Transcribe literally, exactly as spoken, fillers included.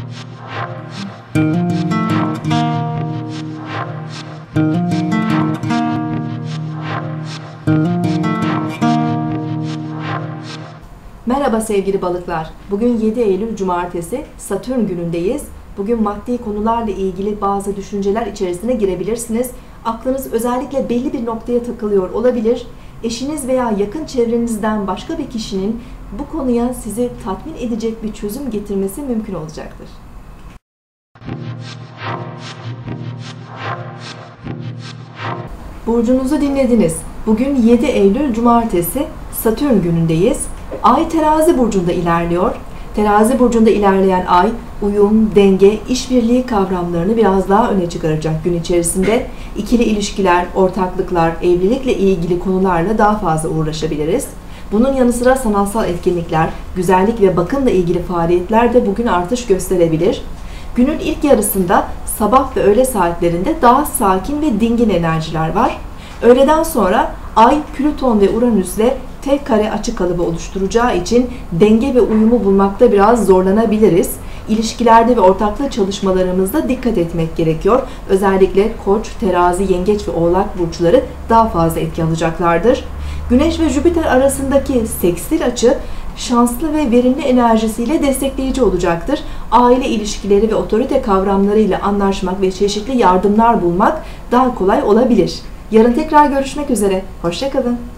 Merhaba sevgili balıklar. Bugün yedi Eylül Cumartesi, Satürn günündeyiz. Bugün maddi konularla ilgili bazı düşünceler içerisine girebilirsiniz. Aklınız özellikle belli bir noktaya takılıyor olabilir. Eşiniz veya yakın çevrenizden başka bir kişinin bu konuya sizi tatmin edecek bir çözüm getirmesi mümkün olacaktır. Burcunuzu dinlediniz. Bugün yedi Eylül Cumartesi, Satürn günündeyiz. Ay Terazi burcunda ilerliyor. Terazi burcunda ilerleyen ay, uyum, denge, işbirliği kavramlarını biraz daha öne çıkaracak gün içerisinde. İkili ilişkiler, ortaklıklar, evlilikle ilgili konularla daha fazla uğraşabiliriz. Bunun yanı sıra sanatsal etkinlikler, güzellik ve bakımla ilgili faaliyetler de bugün artış gösterebilir. Günün ilk yarısında sabah ve öğle saatlerinde daha sakin ve dingin enerjiler var. Öğleden sonra Ay, Plüton ve Uranüs'le tek kare açı kalıbı oluşturacağı için denge ve uyumu bulmakta biraz zorlanabiliriz. İlişkilerde ve ortaklık çalışmalarımızda dikkat etmek gerekiyor. Özellikle Koç, Terazi, Yengeç ve Oğlak burçları daha fazla etki alacaklardır. Güneş ve Jüpiter arasındaki sekstil açı şanslı ve verimli enerjisiyle destekleyici olacaktır. Aile ilişkileri ve otorite kavramlarıyla anlaşmak ve çeşitli yardımlar bulmak daha kolay olabilir. Yarın tekrar görüşmek üzere. Hoşça kalın.